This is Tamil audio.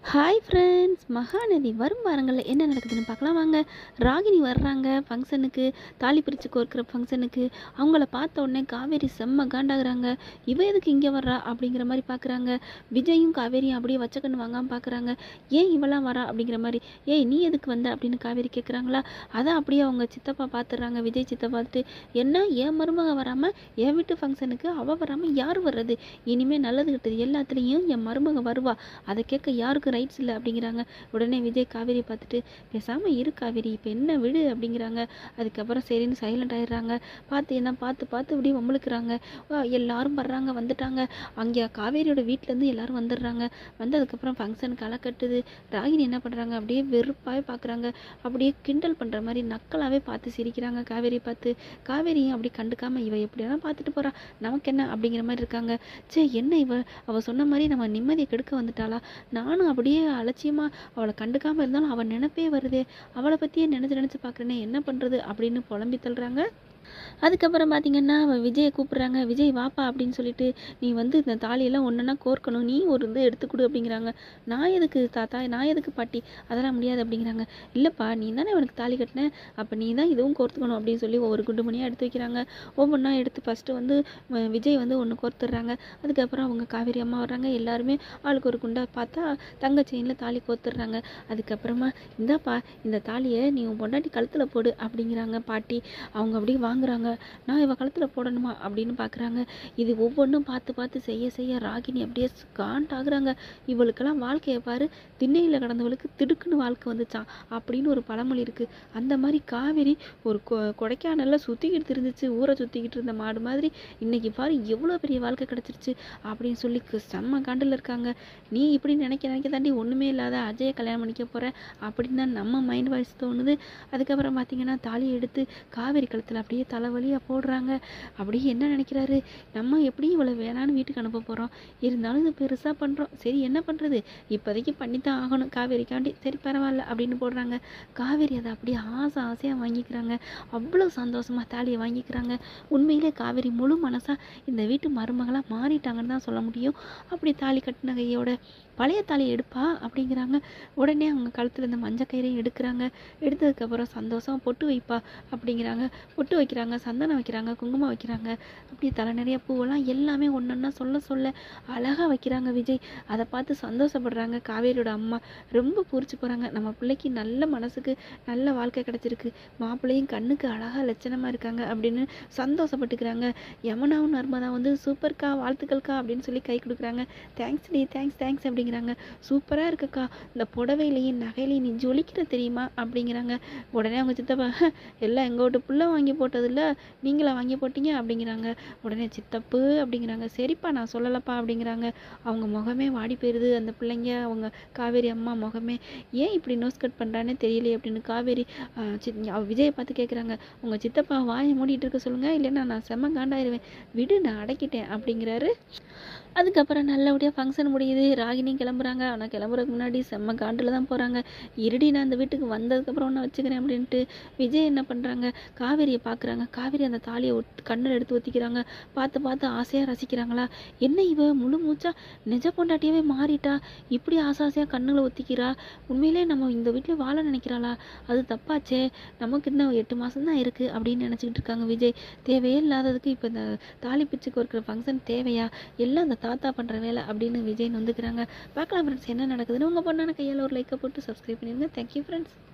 ஹாய் ஃப்ரெண்ட்ஸ், மகாநதி வரும் வாரங்களில் என்ன நடக்குதுன்னு பார்க்கலாம் வாங்க. ராகினி வர்றாங்க ஃபங்க்ஷனுக்கு, தாலி பிரித்து கோர்க்குற ஃபங்க்ஷனுக்கு. அவங்கள பார்த்த உடனே காவேரி செம்ம காண்டாகிறாங்க. இவ எதுக்கு இங்கே வர்றா அப்படிங்கிற மாதிரி பார்க்குறாங்க. விஜயும் காவேரியும் அப்படியே வச்ச கண்ணு வாங்காமல் பார்க்குறாங்க. ஏன் இவெல்லாம் வரா அப்படிங்கிற மாதிரி. ஏய் நீ எதுக்கு வந்த அப்படின்னு காவேரி கேட்குறாங்களா. அதான் அப்படியே அவங்க சித்தப்பா பார்த்துடுறாங்க. விஜய் சித்தப்பா பார்த்துட்டு, என்ன என் மருமக வராமல் என் வீட்டு ஃபங்க்ஷனுக்கு அவள் வராமல் யார் வர்றது? இனிமேல் நல்லது கிட்டது எல்லாத்துலேயும் என் மருமக வருவா, அதை கேட்க யாருக்கு ரைட்ஸ் இல்லை அப்படிங்கிறாங்க. உடனே விஜய் காவேரி பார்த்துட்டு, பேசாமல் இரு காவேரி, இப்போ என்ன விடு அப்படிங்கிறாங்க. அதுக்கப்புறம் சரின்னு சைலண்ட் ஆயிடுறாங்க. பார்த்து இப்படி வம்பளுக்குறாங்க. எல்லாரும் வர்றாங்க, வந்துட்டாங்க. அங்கே காவேரியோட வீட்டிலேருந்து எல்லாரும் வந்துடுறாங்க. வந்ததுக்கப்புறம் ஃபங்க்ஷன் களை கட்டுது. ராகினி என்ன பண்ணுறாங்க, அப்படியே வெறுப்பாகவே பார்க்குறாங்க. அப்படியே கிண்டல் பண்ணுற மாதிரி நக்கலாகவே பார்த்து சிரிக்கிறாங்க காவேரி பார்த்து. காவேரியும் அப்படி கண்டுக்காமல் இவ எப்படியெல்லாம் பார்த்துட்டு போகிறா, நமக்கு என்ன அப்படிங்கிற மாதிரி இருக்காங்க. சே என்ன அவள் சொன்ன மாதிரி நம்ம நிம்மதியை கெடுக்க வந்துட்டாளா? நானும் அப்படியே அலட்சியமாக அவளை கண்டுக்காமல் இருந்தாலும் அவள் நினைப்பே வருதே, அவளை பற்றியே நினச்சி பார்க்குறேனே, என்ன பண்ணுறது அப்படின்னு புலம்பி தள்ளுறாங்க. அதுக்கப்புறம் பார்த்திங்கன்னா விஜயை கூப்பிட்றாங்க. விஜய் வாப்பா அப்படின்னு சொல்லிட்டு, நீ வந்து இந்த தாலியெல்லாம் ஒன்றுனா கோர்க்கணும், நீ ஒரு இது எடுத்துக்கொடு அப்படிங்கிறாங்க. நான் எதுக்கு தாத்தா, நான் எதுக்கு பாட்டி, அதெல்லாம் முடியாது அப்படிங்கிறாங்க. இல்லைப்பா நீ தானே அவனுக்கு தாலி கட்டினேன், அப்போ நீ தான் இதுவும் கோர்த்துக்கணும் அப்படின்னு சொல்லி ஒவ்வொரு குண்டு மணியாக எடுத்து வைக்கிறாங்க. ஒவ்வொன்றா எடுத்து ஃபஸ்ட்டு வந்து விஜய் வந்து ஒன்று கோர்த்துடுறாங்க. அதுக்கப்புறம் அவங்க காவேரி அம்மா வர்றாங்க. எல்லாருமே ஆளுக்கு ஒரு குண்டா பார்த்தா தங்க செயினில் தாலி கோர்த்துடுறாங்க. அதுக்கப்புறமா இந்தாப்பா இந்த தாலியை நீ உன் பொண்டாட்டி கழுத்தில் போடு அப்படிங்கிறாங்க பாட்டி. அவங்க அப்படியே வாங்குறாங்க. நான் இவ கழுத்தில் போடணுமா அப்படின்னு பார்க்குறாங்க. இது ஒவ்வொன்றும் பார்த்து செய்ய ராகினி அப்படியே காண்டாகிறாங்க. இவளுக்கெல்லாம் வாழ்க்கையை பாரு, திண்ணையில் கடந்தவளுக்கு திடுக்குன்னு வாழ்க்கை வந்துச்சான் அப்படின்னு ஒரு பழமொழி இருக்குது. அந்த மாதிரி காவேரி ஒரு கொடைக்கானலில் சுற்றிக்கிட்டு இருந்துச்சு, ஊரை சுற்றிக்கிட்டு இருந்த மாடு மாதிரி. இன்னைக்கு பாரு எவ்வளோ பெரிய வாழ்க்கை கிடச்சிருச்சு அப்படின்னு சொல்லி செம்ம காண்டில் இருக்காங்க. நீ இப்படி நினைக்க தாண்டி ஒன்றுமே இல்லாத அஜயை கல்யாணம் பண்ணிக்க போகிற அப்படின்னு தான் நம்ம மைண்ட் வாய்ஸ் தோணுது. அதுக்கப்புறம் பார்த்தீங்கன்னா தாலியை எடுத்து காவேரி கழுத்தில் அப்படியே தலைவலியாக போடுறாங்க. அப்படியே என்ன நினைக்கிறாரு, நம்ம எப்படியும் இவ்வளோ வேணான்னு வீட்டுக்கு அனுப்ப போகிறோம், இருந்தாலும் இது பெருசாக பண்ணுறோம், சரி என்ன பண்ணுறது, இப்போதைக்கு பண்ணித்தான் ஆகணும் காவேரிக்காண்டி, சரி பரவாயில்ல அப்படின்னு போடுறாங்க. காவேரி அதை அப்படியே ஆசையாக வாங்கிக்கிறாங்க. அவ்வளோ சந்தோஷமாக தாலியை வாங்கிக்கிறாங்க. உண்மையிலே காவேரி முழு மனசாக இந்த வீட்டு மருமகளாக மாறிட்டாங்கன்னு தான் சொல்ல முடியும். அப்படி தாலி கட்டின கையோட பழைய தாலியை எடுப்பா அப்படிங்கிறாங்க. உடனே அவங்க கழுத்தில் இந்த மஞ்சள் கயிறையும் எடுக்கிறாங்க. எடுத்ததுக்கப்புறம் சந்தோஷம் பொட்டு வைப்பா அப்படிங்கிறாங்க. பொட்டு வைக்கிறாங்க, சந்தனம் வைக்கிறாங்க, குங்குமம் வைக்கிறாங்க. அப்படி தலை நிறைய பூவெல்லாம் எல்லாமே ஒன்றொன்னா சொல்ல அழகாக வைக்கிறாங்க விஜய். அதை பார்த்து சந்தோஷப்படுறாங்க காவேரியோட அம்மா. ரொம்ப பூரிச்சு போகிறாங்க. நம்ம பிள்ளைக்கு நல்ல மனசுக்கு நல்ல வாழ்க்கை கிடச்சிருக்கு, மாப்பிள்ளையும் கண்ணுக்கு அழகாக லட்சணமாக இருக்காங்க அப்படின்னு சந்தோஷப்பட்டுக்கிறாங்க. யமுனாவும் நர்மதா வந்து சூப்பர்க்கா, வாழ்த்துக்கள்க்கா அப்படின்னு சொல்லி கை கொடுக்குறாங்க. தேங்க்ஸ் டி, தேங்க்ஸ் அப்படிங்கிறாங்க. சூப்பராக இருக்குக்கா, இந்த புடவையிலையும் நகையிலையும் நீ ஜொலிக்கிற தெரியுமா அப்படிங்கிறாங்க. உடனே அவங்க சித்தப்பா, எல்லாம் எங்கோட்டு புள்ள வாங்கி போட்டதில்ல, நீங்களா வாங்கி போட்டீங்க அப்படிங்கிறாங்க. உடனே சித்தப்பு அப்படிங்கிறாங்க. சரிப்பா நான் சொல்லலப்பா அப்படிங்கிறாங்க. அவங்க முகமே வாடி போயிடுது. அந்த பிள்ளைங்க அவங்க காவேரி அம்மா முகமே ஏன் இப்படி நோஸ் கட் பண்ணுறானே தெரியலையே அப்படின்னு காவேரி விஜயை பார்த்து கேட்குறாங்க. உங்கள் சித்தப்பா வாயை மூடிட்டு இருக்க சொல்லுங்கள், இல்லைன்னா நான் செம்ம காண்டாயிருவேன், விடு நான் அடக்கிட்டேன் அப்படிங்கிறாரு. அதுக்கப்புறம் நல்லபடியாக ஃபங்க்ஷன் முடியுது. ராகினியும் கிளம்புறாங்க. ஆனால் கிளம்புறதுக்கு முன்னாடி செம்ம காண்டில் தான் போகிறாங்க. இருடி நான் அந்த வீட்டுக்கு வந்ததுக்கப்புறம் ஒன்று வச்சுக்கிறேன் அப்படின்ட்டு. விஜய் என்ன பண்ணுறாங்க, காவேரியை பார்க்குறாங்க. காவேரி அந்த தாலியை கண்ணில் எடுத்து ஊற்றிக்கிறாங்க. பார்த்து ஆசையாக ரசிக்கிறாங்களா. என்ன இவ முழு மூச்சா நிஜ பொண்டாட்டியாவே மாறிட்டா, இப்படி ஆசையாக கண்ணுகளை ஒத்திக்கிறா, உண்மையிலே நம்ம இந்த வீட்டில் வாழ நினைக்கிறாளா, அது தப்பாச்சே, நமக்கு இன்னும் 8 மாதம் தான் இருக்குது அப்படின்னு நினச்சிக்கிட்டு இருக்காங்க விஜய். தேவையே இல்லாததுக்கு இப்போ இந்த தாலி பிச்சுக்கு இருக்கிற ஃபங்க்ஷன் தேவையா, எல்லாம் அந்த தாத்தா பண்ணுற வேலை அப்படின்னு விஜய் வந்துக்கிறாங்க. பார்க்கலாம் ஃப்ரெண்ட்ஸ் என்ன நடக்குதுன்னு. உங்கள் பொண்ணான கையால் ஒரு லைக்கை போட்டு சப்ஸ்கிரைப் பண்ணிடுங்க. Thank you friends.